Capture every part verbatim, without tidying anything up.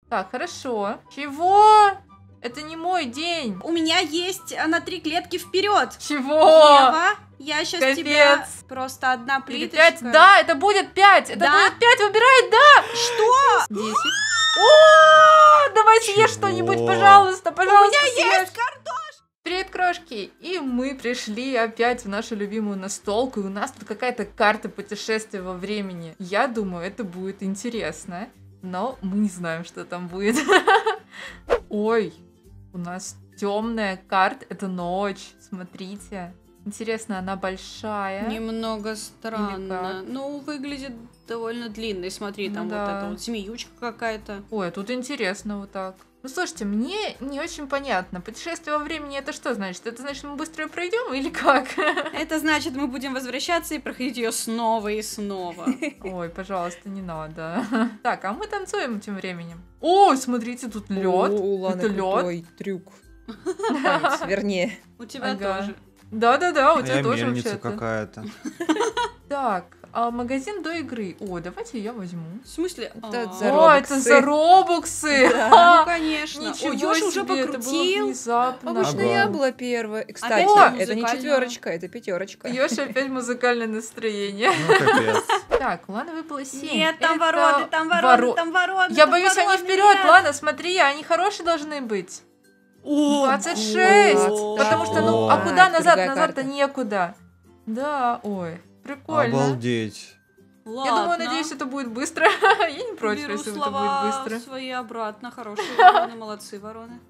Так, хорошо. Чего? Это не мой день. У меня есть на три клетки вперед. Чего? Ева, я сейчас Капец. тебя... Просто одна Или плиточка. пять? Да, это будет пять. Это Да? будет пять. Выбирай, да. Что? Десять. О, давай съешь Чего? что-нибудь, пожалуйста, пожалуйста. У меня съешь. есть картошка. Привет, крошки! И мы пришли опять в нашу любимую настолку, и у нас тут какая-то карта путешествия во времени. Я думаю, это будет интересно, но мы не знаем, что там будет. Ой, у нас темная карта, это ночь, смотрите. Интересно, она большая? Немного Или странно. как? Ну, выглядит довольно длинной. Смотри, Ну там да. вот эта вот змеючка какая-то. Ой, тут интересно вот так. Ну, слушайте, мне не очень понятно. Путешествие во времени это что значит? Это значит, мы быстро её пройдем или как? Это значит, мы будем возвращаться и проходить ее снова и снова. Ой, пожалуйста, не надо. Так, а мы танцуем тем временем. Ой, смотрите, тут лед. У Ланы Это лед. крутой трюк. Память, вернее. У тебя Ага. тоже. Да-да-да, у А тебя я тоже мельница вообще-то. какая-то. Так, а магазин до игры. О, давайте я возьму. В смысле? Это А, за О, это робоксы. за робоксы! Ну, Ха! конечно. Ничего Ой, Ёша уже себе, это было покрутил. внезапно. Обычно Ага. я была первая. И, Кстати, Опять это не музыкального. четверочка, это пятерочка. Ёша опять музыкальное настроение. Ну, капец. Так, Лана выпала семь. Нет, там Это вороны, там вороны, воро- там вороны. Я там боюсь, они вороны, вперед, нет. Лана, смотри, они хорошие должны быть. Ого! двадцать шесть! Ого! Потому что, ну, а Ого. куда А, назад? другая Назад-то карта. некуда. Да, ой, прикольно. Обалдеть. Я думаю, надеюсь, это будет быстро. Я не против, Беру если это слова будет быстро. свои обратно. Хорошие вороны, молодцы вороны.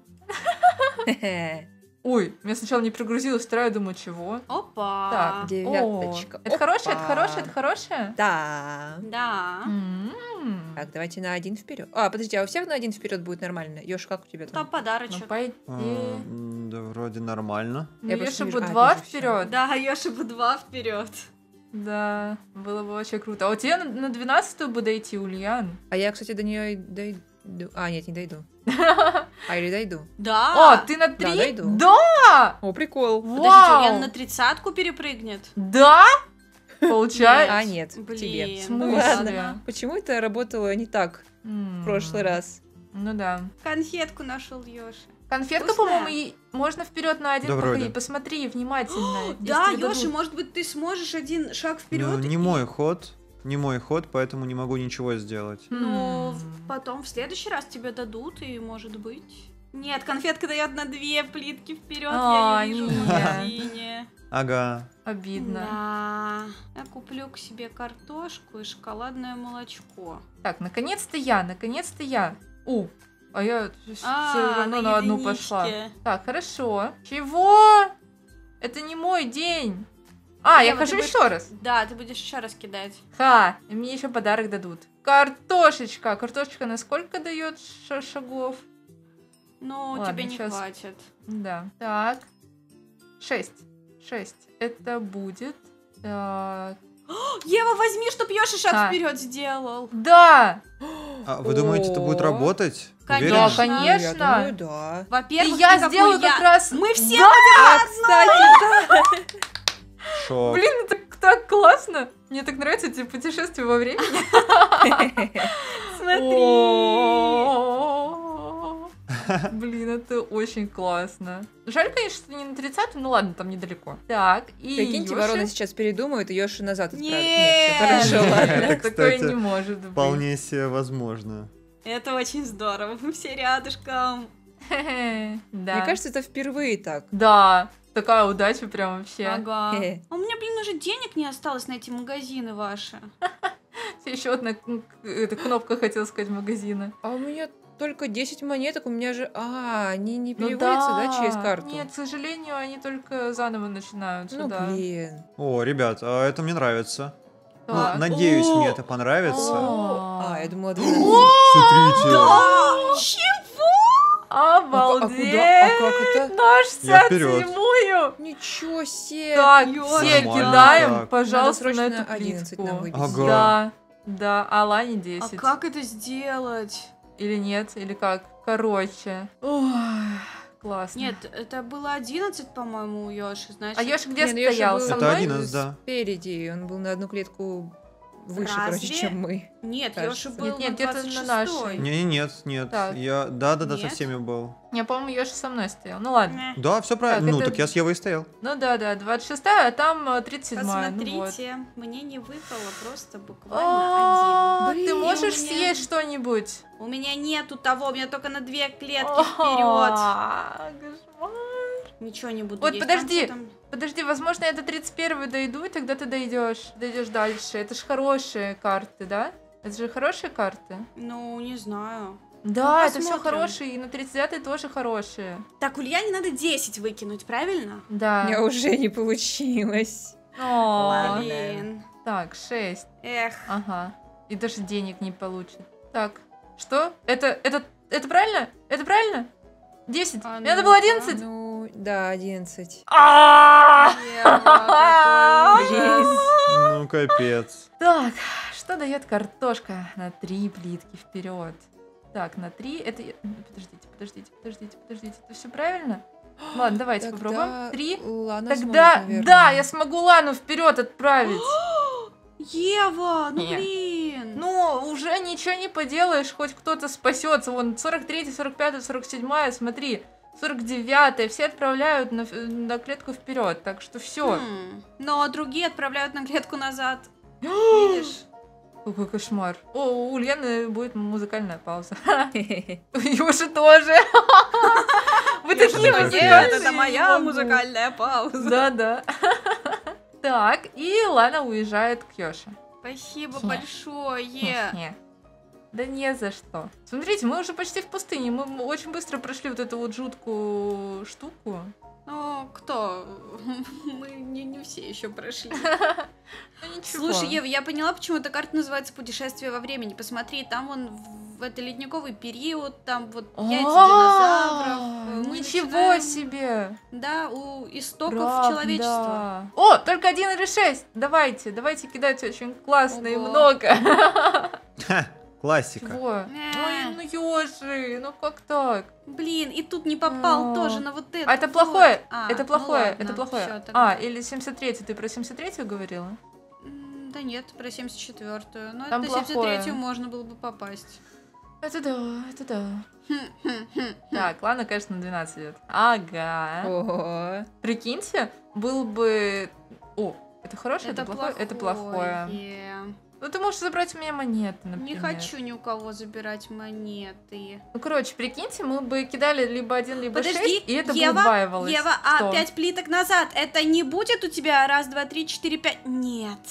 Ой, меня сначала не прогрузилось, вторая, думаю, чего? Опа! Так, Девяточка. О, это хорошее, это Опа. хорошее, это хорошее? Да. Да. М. Так, давайте на один вперед. А, подожди, а у всех на один вперед будет нормально? Ёж, как у тебя Там там? Ну, подарочек. пойди. А, м, Да, вроде нормально. Ну, Я я просто бы вижу- а, два вижу всё. вперед. Да, Ёша бы два вперед. Да, было бы вообще круто. А у тебя на- на двенадцатую бы дойти, Ульян? А я, кстати, до нее дойду. А, нет, не дойду. А, или дойду. Да. О, ты на три? дойду. Да! О, прикол. Подождите, Вау! Ульяна на тридцатку перепрыгнет. Да? Получается? А, нет, к Блин, тебе. В ну смысле? ладно. Почему это работало не так М. в прошлый раз? Ну да. Конфетку нашел Ёша. Конфетка, Вкусная? по-моему, и можно вперед на один Да, походить. вроде. Посмотри внимательно. если Да, тебе дадут. Ёша, может быть, ты сможешь один шаг Ну, вперед? не мой ход. Не мой ход, поэтому не могу ничего сделать. Но М. потом в следующий раз тебе дадут, и может быть. Нет, конфетка дает на две плитки вперед. А, Я не вижу в нет. магазине. Ага. Обидно. Да. Я куплю к себе картошку и шоколадное молочко. Так, наконец-то я, наконец-то я. У, а я все А, равно на одну единичке. пошла. Так, хорошо. Чего? Это не мой день. А, я Ева, хожу ты будешь- еще раз. Да, ты будешь еще раз кидать. Ха, и мне еще подарок дадут. Картошечка. Картошечка на сколько дает ша- шагов? Но Ладно, тебе не щас. хватит. Да. Так. Шесть. Шесть. Это будет... Так. Ева, возьми, чтоб Ёша шаг А. вперед сделал. Да! А вы думаете, это будет О. работать? Конечно. Да, Уверены? конечно. Я думаю, да. И Во-первых, я ты какой сделаю я. как раз... Мы все Да! А, кстати, Шок. Блин, это так классно! Мне так нравятся эти путешествия во времени. смотри. О, блин, это очень классно. Жаль, конечно, что не на тридцатую, ну ладно, там недалеко. Так, и Прикиньте, Ёши- вороны сейчас передумают, и Ёши назад отправят. Нет. Нет, всё хорошо, ладно. Это, Такое кстати, не может быть. Вполне себе возможно. Это очень здорово. Мы все рядышком. Хе-хе, Да. Мне кажется, это впервые так. Да, такая удача прям вообще. Ага. Хе-хе. А у меня, блин, уже денег не осталось на эти магазины ваши. Еще одна к- эта кнопка, хотела сказать, магазина. А у меня только десять монеток, у меня же... А, они не Ну переводятся, да, через карту? Нет, к сожалению, они только заново начинаются, Ну, да. блин. О, ребят, а это мне нравится. Ну, Так. надеюсь, О! мне это понравится. О. А, я думала, двенадцать. Смотрите. Обалдеть! А, а как это? Наш Я сад вперед. зимую! Ничего себе! Так, Ёши. все Нормально кидаем, так. пожалуйста, Надо на срочно эту одиннадцать плитку. нам выбить. Ага. Да, да, а Лане А десять. как это сделать? Или нет, или как? Короче. Ой, классно. Нет, это было одиннадцать, по-моему, у Ёши, значит. А Ёша где Не, ну Ёша стоял? был Со Это мной? один. одиннадцать, да. Спереди, он был на одну клетку выше, Разве? короче, чем мы. Нет, Кажется. Йоши был Нет, нет, на где-то на двадцать шестой. нашей. Не, нет, нет. Так. Я. Да, да, да, со Нет? всеми был. Я, по-моему, Ёша со мной стоял. Ну ладно. Не. Да, все правильно. Так, ну, это- так я с Евой и стоял. Ну да, да, двадцать шестая, а там э, тридцать седьмая. Ну вот. Посмотрите, мне не выпало просто буквально О, ты Блин, можешь у меня- съесть что-нибудь? один. У меня нету того, у меня только на две клетки О, вперед. кошмар. Ничего не буду Вот есть. подожди. Там что Подожди, возможно, я до тридцать первой дойду, и тогда ты дойдешь. Дойдешь дальше. Это ж хорошие карты, да? Это же хорошие карты. там? Ну, не знаю. Да, Ну, это все посмотрим. хорошие, и на тридцать девятой тоже хорошие. Так, Ульяне надо десять выкинуть, правильно? У Да. меня уже не получилось. О, Блин. так, шесть. Эх. Ага. И даже денег не получит. Так, что? Это, это, это правильно? Это правильно? десять. А Мне надо ну-ка. было одиннадцать. Ну, да, одиннадцать. А! Ева, какой Блин. ужас. Ну, капец. Так, что дает картошка на три плитки вперед? Так, на три это... я- Подождите, подождите, подождите, подождите. Это все правильно? Ладно, давайте Тогда попробуем. Три. Лана Тогда, сможет, наверное. да, я смогу Лану вперед отправить. Ева, ну Не. блин. Ну, уже ничего не поделаешь, хоть кто-то спасется. Вон, сорок третья, сорок пятая, сорок седьмая, смотри, сорок девятая, все отправляют на, на клетку вперед, так что все. Хм. Но другие отправляют на клетку назад. Видишь? Какой кошмар. О, у Ульяны будет музыкальная пауза. У Юши тоже. Вы Я такие что, музыкальные. нет, это моя не могу. музыкальная пауза. Да, да. Так, и Лана уезжает к Ёше. Спасибо Хе. большое. Не. Да не за что. Смотрите, мы уже почти в пустыне. Мы м- очень быстро прошли вот эту вот жуткую штуку. Ну, кто? Мы не, не все еще прошли. Ну ничего. Слушай, Ева, я поняла, почему эта карта называется «Путешествие во времени». Посмотри, там вон в это ледниковый период, там вот яйца динозавров. А, Мы Ничего начинаем, себе! Да, у истоков Правда. человечества. О, только один или шесть. Давайте, давайте кидать очень классно и Ого. много. Ха, классика. Чего? Ой, ну Ёжи, ну как так? Блин, и тут не попал А. тоже на вот это. А это вот. плохое, А, это ну плохое, ладно, это плохое. всё, тогда. А, или семьдесят третью, ты про семьдесят третью говорила? М, Да нет, про семьдесят четвёртую. Но Там на семьдесят плохое. третью можно было бы попасть. Это да, это да. Хм, хм, хм, хм. Так, ладно, конечно, на двенадцать идет. Ага. Ого. Прикиньте, был бы... О, это хорошее, это, Это плохое? Это плохое. плохое. Ну, ты можешь забрать у меня монеты, например. Не хочу ни у кого забирать монеты. Ну, короче, прикиньте, мы бы кидали либо один, либо Подожди, шесть, и это бы Ева, удваивалось. Ева, Что? а пять плиток назад, это не будет у тебя раз, два, три, четыре, пять? Нет.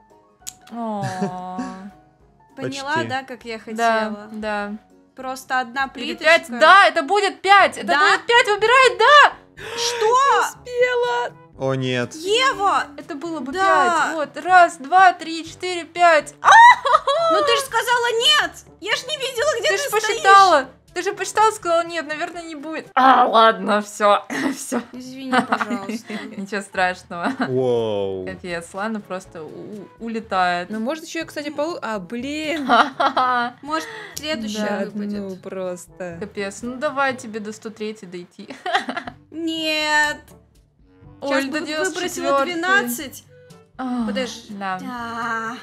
О, Поняла, Почти. да, как я Да, хотела? да. Просто одна Или плиточка. пять, да, это будет пять, это Да? будет пять, выбирай, да! Что? О, нет. Ева! Это было бы Да. пять, вот, раз, два, три, четыре, пять. А, Ну ты же сказала нет! Я ж не видела, где ты ты, же стоишь. посчитала, ты же посчитала, сказала, нет, наверное, не будет. А, ладно, все, все. Извини, пожалуйста. Ничего страшного. Воу. Капец, Лана просто у- улетает. Ну, может, еще, кстати, полу... А, блин. Ха-ха-ха. Может, следующая Да, выпадет. ну, просто. Капец, ну давай тебе до сто третьей дойти. Нет! Сейчас Ой, бы до выбросила девяносто четвёртой. двенадцать. А, Подожди. Да. Да.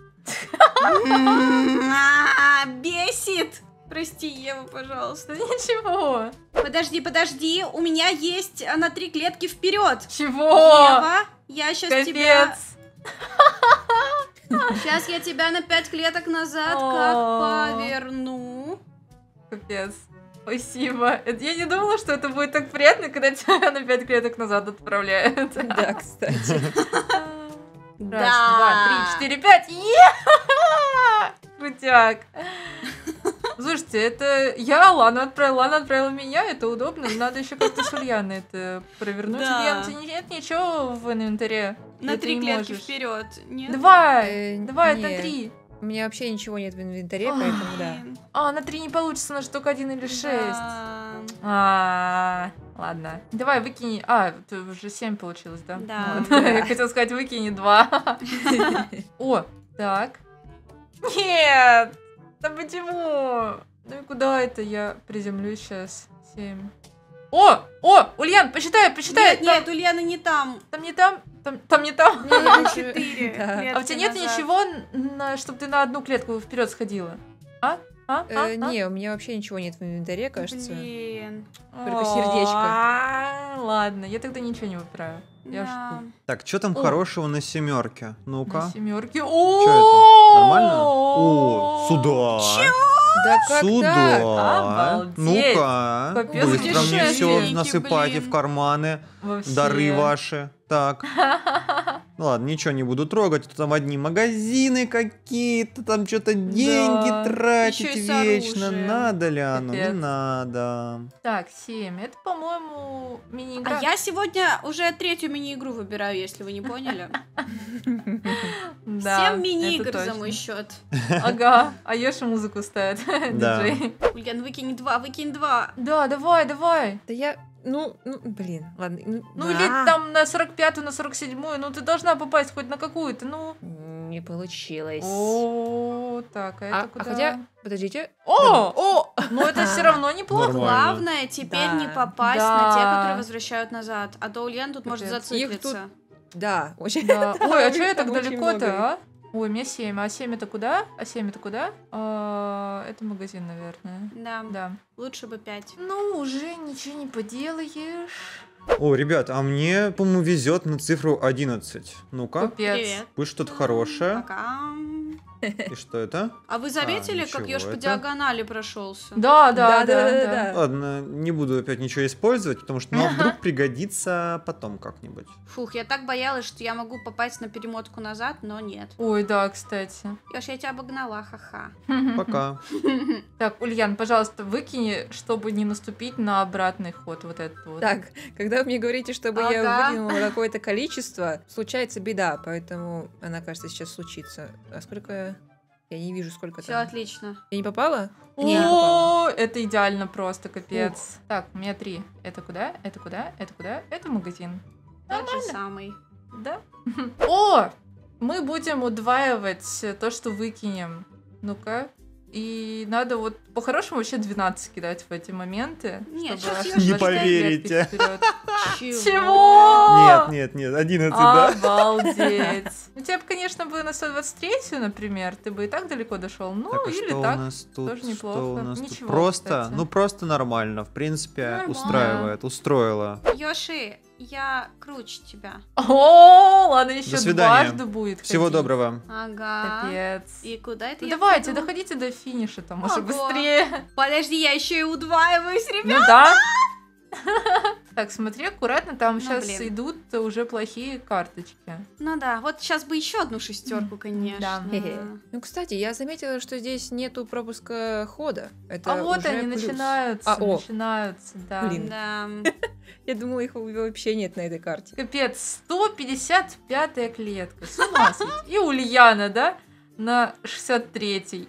М, а, Бесит! Прости, Ева, пожалуйста. Ничего. Подожди, подожди, у меня есть а, на три клетки вперед. Чего? Ева, я сейчас тебя... Капец. Сейчас я тебя на пять клеток назад О. как поверну. Капец. Спасибо. Это- Я не думала, что это будет так приятно, когда тебя на пять клеток назад отправляют. Да, кстати. Раз, Да. два, три, четыре, пять. Е! Крутяк. Слушайте, это я Лану отправила, Лана отправила меня, это удобно. Надо еще как-то с Ульяной это провернуть. Да. Ульяна, у тебя нет ничего в инвентаре? На Или ты три не клетки можешь? вперед. Нет? Давай! Э, Давай, не. на три. У меня вообще ничего нет в инвентаре, Ах. поэтому да. Блин. А, на три не получится, нужно только один или шесть. Да. А, ладно. Давай, выкини. А, это уже семь получилось, да? Да. Вот. Я хотела сказать, выкини два. О, так. Нет! Да почему? Ну и куда это я приземлюсь сейчас? Семь. О! О! Ульян, посчитай, посчитай! Нет, нет, Ульяна не там. Там не там? Там, там не там. Не, я еще- Четыре Да. А у тебя нет назад. ничего, чтобы ты на одну клетку вперед сходила? А? А? Э, А? А? Не, у меня вообще ничего нет в инвентаре, кажется. Блин. Только сердечко. А, Ладно, я тогда ничего не выбираю. Я Да. жду. Так, что там О. хорошего на семерке? На Ну-ка. семерке. Что это? Нормально? О, сюда. Да как так? Сюда. Обалдеть. Ну-ка. Капец, Быстро мне все путешественники, насыпайте блин. в карманы. Вообще. Дары ваши. Так. Ну ладно, ничего не буду трогать. Тут там одни магазины какие-то, там что-то деньги Да. тратить Ещё и с вечно. оружием. Надо ли оно? Не Капец. надо. Так, семь. Это, по-моему, мини-игра. А я сегодня уже третью мини-игру выбираю, если вы не поняли. Да, Семь мини-игр это за точно. мой счет. Ага, а Ёша музыку ставит. Да. Диджей. Ульян, выкинь два, выкинь два. Да, давай, давай. Да я... Ну, ну, блин, ладно. Ну а, или там на сорок пятую, на сорок седьмую, ну ты должна попасть хоть на какую-то, ну. Не получилось. О, так, а это А, а куда? хотя, подождите. О, о, ну это все равно неплохо. Нормально. Главное теперь Да. не попасть Да. на те, которые возвращают назад. А то Ульян тут может Капец. зациклиться. Да, очень. Да. Ой, а что я Там так очень далеко-то, много а? Ой, у меня семь. А семь это куда? А семь это куда? А, это магазин, наверное. Да, Да. лучше бы пять. Ну, уже ничего не поделаешь. О, ребят, а мне, по-моему, везет на цифру одиннадцать. Ну-ка, Капец. Привет. пусть что-то хорошее. Пока. И что это? А вы заметили, как ничего, Ёж по это- диагонали прошелся? Да, да, да, да. Да-да-да-да. Ладно, не буду опять ничего использовать, потому что ну, вдруг пригодится потом как-нибудь. Фух, я так боялась, что я могу попасть на перемотку назад, но нет. Ой, да, кстати. Ёж, я тебя обогнала, ха-ха. Пока. Так, Ульян, пожалуйста, выкини, чтобы не наступить на обратный ход вот этот вот. Так, когда вы мне говорите, чтобы я Ага. выкинула какое-то количество, случается беда, поэтому она, кажется, сейчас случится. А сколько... Я не вижу, сколько Все там. отлично. Я не попала? Не, не попала. О, это идеально просто, капец. Так, у меня три. Это куда? Это куда? Это куда? Это магазин. Тот же самый. Да? О! Мы будем удваивать то, что выкинем. Ну-ка. И надо вот по-хорошему вообще двенадцать кидать в эти моменты. Нет, чтобы щас аж я Не двадцать пять поверите. лет вперед. Чего? Чего? Нет, нет, нет, одиннадцать, да? Обалдеть. У тебя бы, конечно, бы на сто двадцать третью, например, ты бы и так далеко дошел. Ну, Так, а или что так. у нас тут? тоже неплохо. Что у нас тут? Ничего, Просто, кстати. ну просто нормально, в принципе, Нормально. устраивает, устроило. Ёши, я круче тебя. О, ладно, еще свидания. дважды будет. Всего ходить. доброго. Ага. Капец. И куда это Ну, я давайте, пойду? доходите до финиша, там, может, Ого. быстрее. Подожди, я еще и удваиваюсь, ребят. Ну да. Так, смотри аккуратно, там Ну, сейчас блин. идут уже плохие карточки. Ну да, вот сейчас бы еще одну шестерку, конечно. Да. Хе-хе. Ну, кстати, я заметила, что здесь нету пропуска хода. Это А вот уже они плюс. начинаются, А, о. начинаются, да. Блин. Да. Я думала, их вообще нет на этой карте. Капец, сто пятьдесят пятая клетка, с ума сойти. И Ульяна, да, на шестьдесят третьей.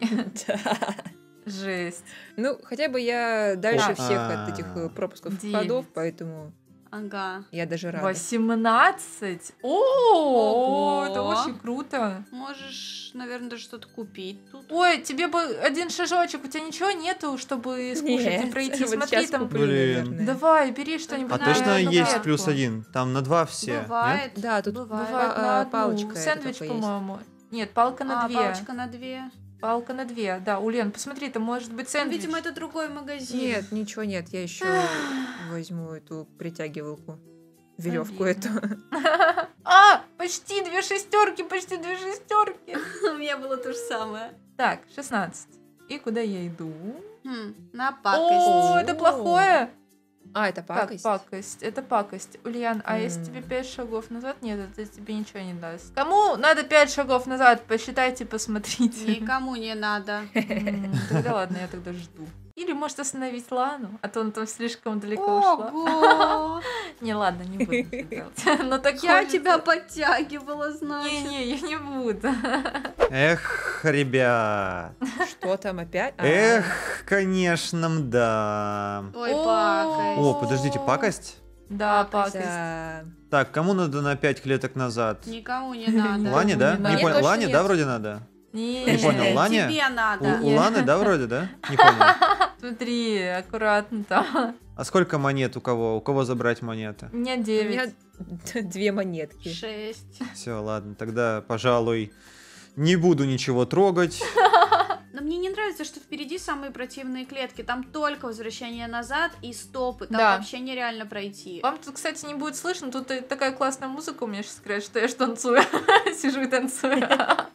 Жесть. Ну, хотя бы я дальше О, всех а. от этих э, пропусков Девять. ходов, поэтому Ага. я даже рада. восемнадцать. О, Ого. это очень круто. Можешь, наверное, даже что-то купить тут. Ой, тебе бы один шажочек, у тебя ничего нету, чтобы скушать и Нет, пройти. вот Смотри, сейчас там. куплю, Блин. наверное. Давай, бери что-нибудь. А Да, точно ну, есть клетку. плюс один? Там на два все. нет? Бывает. Да, тут Бывает. Бывает па- на а, одну. палочка это Сэндвич, только есть. по-моему. Нет, палка на А, две. палочка на две. Палка на две. Да, Улен, посмотри, там может быть сэндвич. Видимо, это другой магазин. Нет, ничего нет, я еще возьму эту притягивалку. Веревку Обидно. эту. А, почти две шестерки, почти две шестерки. У меня было то же самое. Так, шестнадцать. И куда я иду? Хм, на О, пакость. это плохое. А, это Так, пакость? пакость. Это пакость. Ульян, а если М. тебе пять шагов назад, нет, это тебе ничего не даст. Кому надо пять шагов назад? Посчитайте, посмотрите. Никому не надо. М, Тогда ладно, я тогда жду. Или может остановить Лану, а то она там слишком далеко ушла. Ого! Не, ладно, не буду это делать. Но так Я хочется. тебя подтягивала, значит. Не-не, я не буду. Эх, ребят. Что там опять? А, Эх, конечно, да. Ой, О. пакость. О, подождите, пакость? Да, Пакость. пакость. да. Так, кому надо на пять клеток назад? Никому не надо. Лане, да? Не Не надо. понял. Мне Лане, точно да, нет. вроде надо? Не, Не понял, Лане? Тебе надо. У, у Ланы, да, вроде, да? Не понял. Смотри, аккуратно там. А сколько монет у кого? У кого забрать монеты? У меня У меня девять. Две монетки. Шесть. Все, ладно, тогда, пожалуй, не буду ничего трогать. Но мне не нравится, что впереди самые противные клетки. Там только возвращение назад и стопы. Там Да. вообще нереально пройти. Вам тут, кстати, не будет слышно, тут и такая классная музыка у меня сейчас играет, что я ж танцую. Сижу и танцую.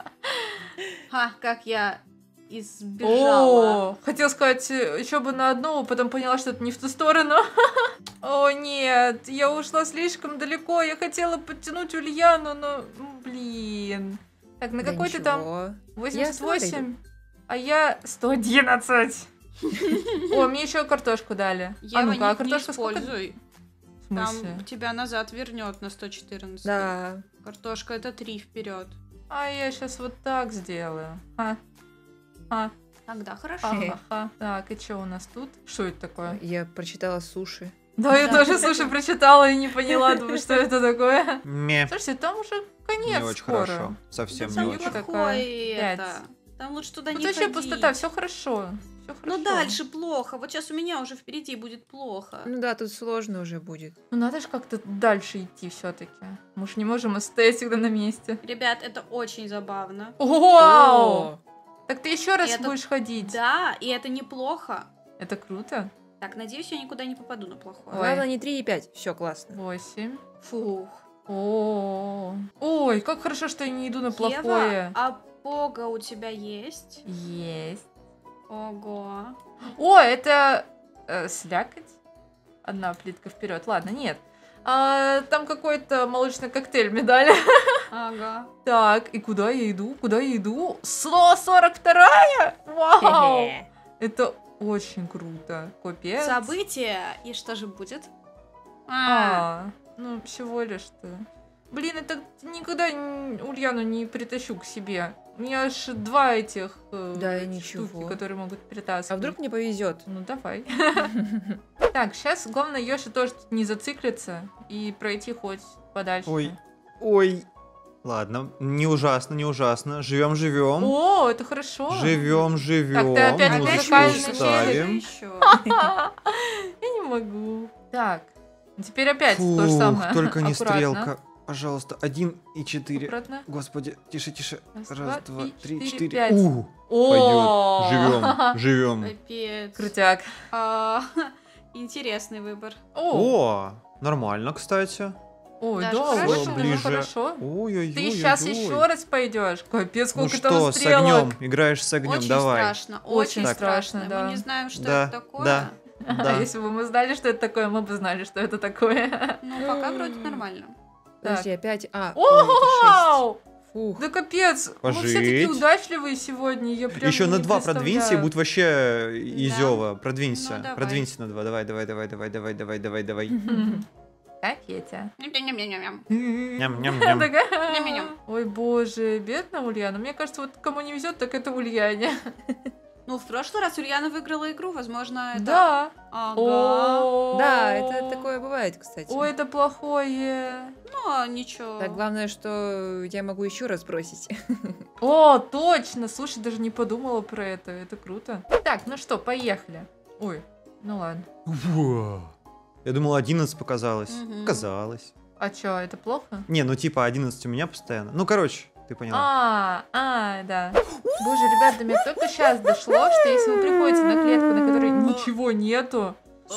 Ха, как я избежала. О, хотела сказать, еще бы на одну, потом поняла, что это не в ту сторону. О, нет, я ушла слишком далеко, я хотела подтянуть Ульяну, но, ну, блин. Так, на Да какой ты там? ничего. восемьдесят Я восемь, а я сто одиннадцать. О, мне еще картошку дали. А Ева, ну-ка, а не, не картошка сколько? используй. В смысле? Там тебя назад вернет на сто четырнадцать. Да. Картошка это три вперед. А я сейчас вот так сделаю. А, а, Тогда хорошо. ага, ага. Так, и что у нас тут? Что это такое? Я прочитала суши. Да, я Да. тоже, слушай, прочитала и не поняла, думаю, что это такое. Ме. Слушайте, там уже конец Не очень скоро. хорошо. Совсем Там не Самый очень. такая. плохое Пять. это. Там лучше туда Тут не вообще ходить. пустота, все хорошо. Все хорошо. Ну дальше плохо. Вот сейчас у меня уже впереди будет плохо. Ну да, тут сложно уже будет. Ну надо же как-то дальше идти все-таки. Мы ж не можем стоять всегда на месте. Ребят, это очень забавно. Вау! О, Так ты еще раз Это- будешь ходить. Да, и это неплохо. Это круто. Так, надеюсь, я никуда не попаду на плохое. Ой. Главное не три и пять. Все классно. Восемь. Фух. О, ой, как хорошо, что я не иду на Ева, плохое. а бога у тебя есть? Есть. Ого. О, это э, слякоть. Одна плитка вперед. Ладно, нет. А, там какой-то молочный коктейль мне дали. Ага. Так, и куда я иду? Куда я иду? сто сорок два! Вау! Хе-хе. Это очень круто. Капец. Событие. И что же будет? А, А, ну всего лишь-то. Блин, это никогда н- Ульяну не притащу к себе. У меня аж два этих э, Да, и эти ничего. штуки, которые могут перетаскивать. А вдруг мне повезет? Ну давай. Так, сейчас главное Йоши тоже тут не зациклиться и пройти хоть подальше. Ой. Ой. Ладно, не ужасно, не ужасно. Живем, живем. О, это хорошо. Живем, живем. Так, ты опять опять Музычку музыкальный музыка ставим. еще. Я не могу. Так, теперь опять то же Фух, самое. только не Аккуратно. стрелка. Пожалуйста, один и четыре. Аккуратно. Господи, тише, тише. Раз, Раз, два, два, три, три, четыре, четыре. пять. У, О, Живем, живем. Капец. Крутяк. А, интересный выбор. О, О, нормально, кстати. ой, даже да, хорошо. очень даже Ближе. хорошо. Ой-ой-ой. Ты сейчас еще раз пойдешь. Капец, Ну сколько там что, с стрелок. огнем? Играешь с огнем, Очень давай. страшно. Очень Очень страшно, страшно. да. Мы не знаем, что Да, это такое. да. Да. Если бы мы знали, что это такое, мы бы знали, что это такое. Ну, пока вроде нормально. Подожди, опять... А, ой, это шесть. Вау! Фух. Да капец, мы все такие Пожить. удачливые сегодня. Я прям Еще не на два продвинься, и представляю. будет вообще изева. Продвинься. Ну, давай. Продвинься на два. Давай, давай, давай, давай, давай, давай, давай, давай. Мгм. Капетя. Ням-ням-ням-ням. Ням-ням-ням. Такая. Ням-ням-ням. Ой, боже, бедная Ульяна. Мне кажется, вот кому не везет, так это Ульяне. Ну, в прошлый раз Ульяна выиграла игру, возможно, это... Да. Ага. О. Да, это такое бывает, кстати. Ой, это плохое. Ну, ничего. Так, главное, что я могу еще раз бросить. О, точно. Слушай, даже не подумала про это. Это круто. Так, ну что, поехали. Ой, ну ладно. Во. Я думал, одиннадцать показалось. Мгм. Показалось. А чё, это плохо? Не, ну типа одиннадцать у меня постоянно. Ну, короче, ты поняла. А, а, да. Боже, ребят, до меня только сейчас дошло, что если вы приходите на клетку, на которой ничего нету,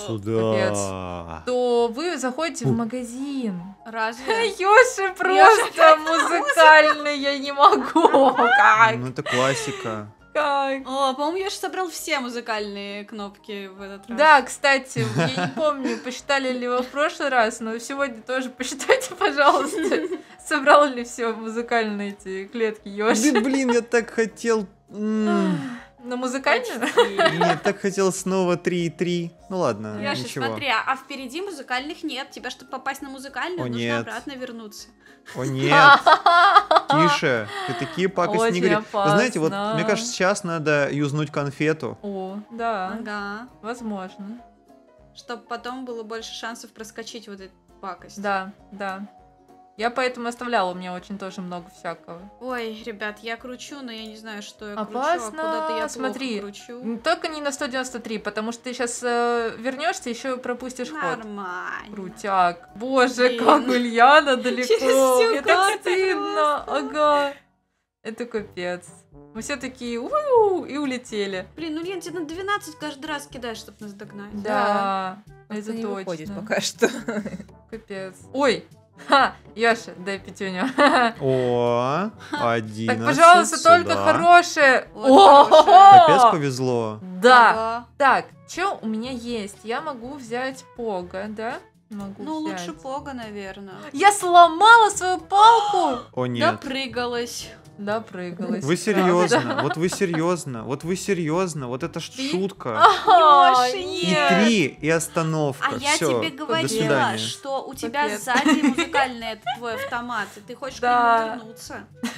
Сюда. то вы заходите в магазин. Разве? Ёши просто музыкальный, я не могу. Как? Ну, это классика. Как? О, по-моему, я же собрал все музыкальные кнопки в этот раз. Да, кстати, я не помню, посчитали ли вы в прошлый раз, но сегодня тоже посчитайте, пожалуйста, собрал ли все музыкальные эти клетки Ёши. Да, блин, я так хотел... м, На музыкальную? Нет, так хотел снова три и три. Ну ладно, Яша, ничего. смотри, а а впереди музыкальных нет. Тебе, чтобы попасть на музыкальную, О, нужно нет. обратно вернуться. О нет, тише, ты такие пакости не Очень говори. Вы знаете, вот опасно. мне кажется, сейчас надо юзнуть конфету. О, да, Ага. возможно. Чтобы потом было больше шансов проскочить вот эту пакость. Да, да. Я поэтому оставляла, у меня очень тоже много всякого. Ой, ребят, я кручу, но я не знаю, что я Опасно. кручу, а куда-то я Смотри. плохо кручу. М, Только не на сто девяносто три, потому что ты сейчас вернешься, еще пропустишь ход. Нормально. Крутяк. Боже, Блин. как Ульяна далеко. Через всю Мне так карту стыдно. Ага. Это капец. Мы все такие у и улетели. Блин, ну Лен, тебе на двенадцать каждый раз кидаешь, чтобы нас догнать. Да, Это это не выходит точно. пока что. Капец. Ой, ха, Яша, дай пятюню. О, одиннадцать. Так, пожалуйста, сюда. только хорошее. Вот О, хорошее. Капец повезло. Да. Ага. Так, что у меня есть? Я могу взять Пога, да? Могу Ну, взять. лучше Пога, наверное. Я сломала свою палку. О нет. Допрыгалась. Допрыгалась. Вы правда. серьезно? Вот вы серьезно? Вот вы серьезно? Вот это ж Ты- шутка. А, Ёши, И нет. три, и остановка. А я Всё, тебе до говорила, свидания. что у тебя Капец. сзади музыкальный этот твой автомат, и ты хочешь Да. к нему вернуться.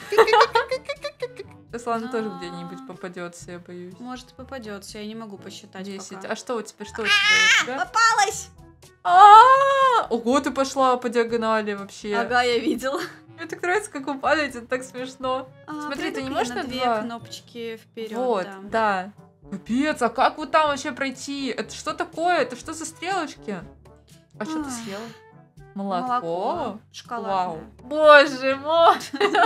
Сейчас ладно тоже А. где-нибудь попадется, я боюсь. Может, и попадется, я не могу посчитать Десять. пока. А что у тебя? Что у тебя? У тебя? Попалась! А, Ого, ты пошла по диагонали вообще. Ага, я видела. Мне так нравится, как вы падаете, это так смешно. А, Смотри, ты не придави можешь на на две два? кнопочки вперед. Вот, да. да. Капец, а как вот там вообще пройти? Это что такое? Это что за стрелочки? А что ты Ай. съела? Молоко? Молоко. Шоколадное. Вау. Боже мой!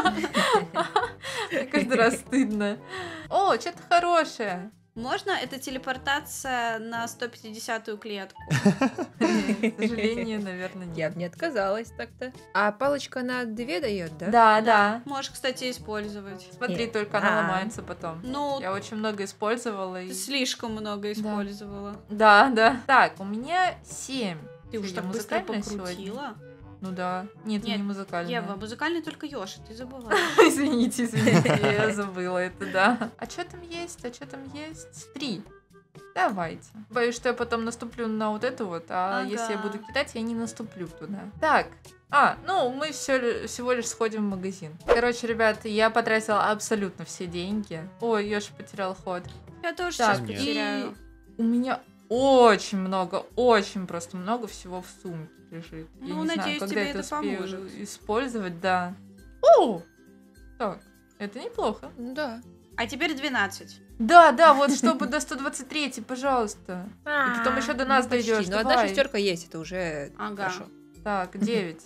Мне каждый раз стыдно. О, что-то хорошее. Можно? Это телепортация на сто пятидесятую клетку. К сожалению, наверное, Я нет. бы не отказалась так-то. А палочка на две дает, да? Да, да. Можешь, кстати, использовать. Смотри, Нет. только она А. ломается потом. Ну, Я очень много использовала. ты И... слишком много использовала. Да, да. Так, у меня семь. Ты уж Я так быстро музыкальная покрутила. Ну да. Нет, Нет, не музыкальная. Ева, музыкальный только Йоши, ты забыла. Извините, извините, я забыла это, да. А что там есть? А что там есть? Три. Давайте. Боюсь, что я потом наступлю на вот эту вот, а Ага. если я буду кидать, я не наступлю туда. Так. А, ну, мы все, всего лишь сходим в магазин. Короче, ребят, я потратила абсолютно все деньги. Ой, Ёша потерял ход. Я тоже Так, сейчас Нет. потеряю. и у меня очень много, очень просто много всего в сумке лежит. Я Ну, не знаю, надеюсь, когда тебе это это успею поможет. использовать, да. О! Так, это неплохо. Ну да. А теперь двенадцать. Да, да, вот чтобы до сто двадцать третьей, пожалуйста. И потом еще до нас Ну, почти. дойдешь. Ну, одна давай. шестерка есть, это уже Ага. хорошо. Так, девять.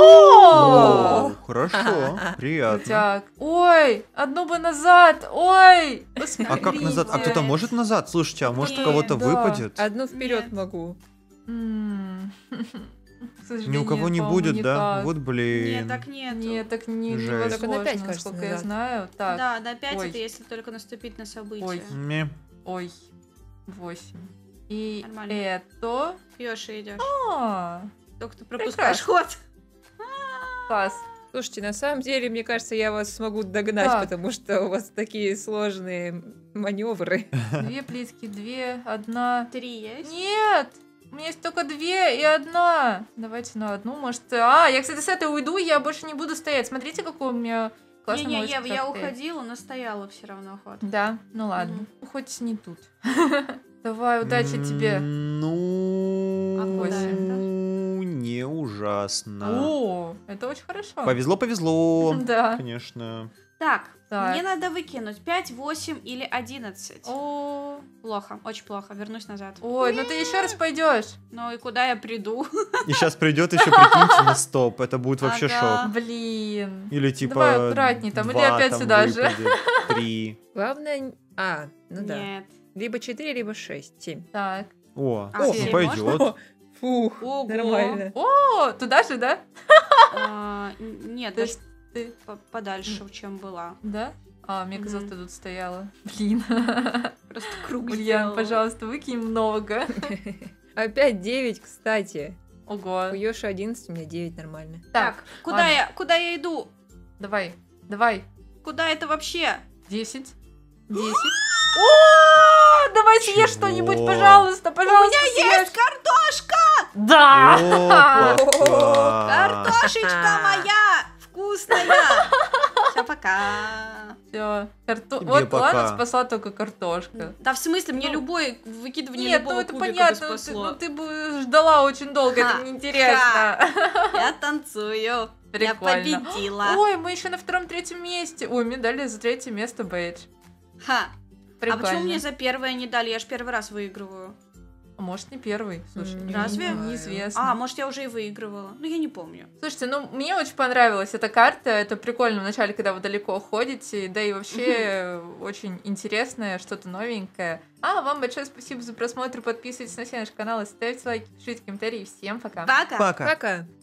О, О! хорошо, приятно. Так. Ой, одну бы назад. Ой, А как назад? А кто-то может назад? Слушайте, а может у кого-то Да. выпадет? Одну вперед Нет. могу. М, к Ни у кого сожалению, не по-моему, будет, да? никак. Вот Нет, блин. так нет. Нет, так не, Жесть. невозможно, Только на пять, кажется, насколько я назад. знаю. Так, Да, на пять Ой. это если только наступить на событие. Ой. Ме. ой, восемь. И Нормально. это... Йоши идешь. А, Только ты пропускаешь ход. класс. Слушайте, на самом деле, мне кажется, я вас смогу догнать, Так. потому что у вас такие сложные маневры. Две плитки, две, одна. Три есть? Нет! У меня есть только две и одна. Давайте на одну, может... А, я, кстати, с этой уйду, я больше не буду стоять. Смотрите, какой у меня классный Не-не, молочный Ева, я коктейль. уходила, но стояла все равно ход. Да, ну ладно. Мгм. Ну, хоть не тут. Давай, удачи тебе. Ну, А куда это? не ужасно. О, это очень хорошо. Повезло, повезло. Да. Конечно. Так, Так. мне надо выкинуть пять, восемь или одиннадцать. О, Плохо, очень плохо, вернусь назад. ой, ну ты еще раз пойдешь. Ну и куда я приду? И сейчас придет еще, прикиньте, на стоп. Это будет вообще Ага. шок. Блин. Или типа... Давай аккуратней там, или два опять там сюда же. выпадет, Три. Главное... А, ну да. Нет. Либо четыре, либо шесть, семь. Так. О, А, ну семь пойдет. О, фух, Ого. нормально. О, туда же, да? А, н- Нет, Ты даже ж- ты- по- подальше, чем была. Да? А, мне Мгм. казалось, ты тут стояла. Блин. Просто круг Ульян, сделала. пожалуйста, выкинь много. Опять девять, кстати. Ого. У Ёши одиннадцать, у меня девять нормально. Так, Так, куда ладно. я, куда я иду? давай, давай. Куда это вообще? Десять. Десять. О, давай съешь Чего? что-нибудь, пожалуйста, пожалуйста. У меня есть картошка! Да! Опа-ка. Картошечка А. моя! Вкусная! Пока-пока. Все. Карто... Тебе Вот, пока. ладно, спасла только картошка. Да в смысле, мне Ну, любое выкидывание Нет, любого ну это кубика бы понятно, ну ты, спасло. ну ты бы ждала очень долго, Ха, это неинтересно. Я танцую. Я Прикольно. победила. Ой, мы еще на втором-третьем месте. Ой, мне дали за третье место бейдж. Ха. А Прикольно. почему мне за первое не дали? Я ж первый раз выигрываю. А может, не первый, слушай, М, не- разве? не- неизвестно. А, может, я уже и выигрывала. Ну, я не помню. Слушайте, ну мне очень понравилась эта карта, это прикольно вначале, когда вы далеко ходите, да и вообще очень интересное, что-то новенькое. А вам большое спасибо за просмотр, подписывайтесь на все наши каналы, ставьте лайки, пишите комментарии, всем пока! Пока. Пока. Пока.